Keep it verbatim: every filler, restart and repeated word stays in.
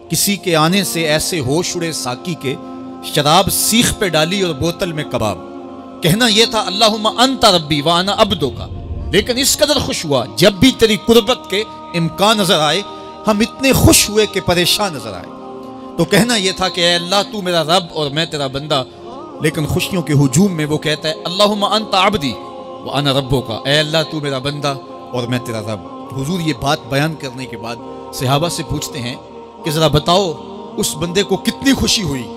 किसी के आने से ऐसे होश उड़े साकी के, शराब सीख पे डाली और बोतल में कबाब। कहना यह था अल्लाहुम्मा अंता रब्बी व अना अब्दो का, लेकिन इस कदर खुश हुआ जब भी तेरी कुर्बत के इम्कान नजर आए, हम इतने खुश हुए कि परेशान नजर आए। तो कहना यह था कि अल्लाह तू मेरा रब और मैं तेरा बंदा, लेकिन खुशियों के हुजूम में वो कहता है अल्लाहुम्मा अंता अब्दी व अना रब्बो का, ए अल्लाह तू मेरा बंदा और मैं तेरा रब। हुजूर ये बात बयान करने के बाद सहाबा से पूछते हैं कि जरा बताओ उस बंदे को कितनी खुशी हुई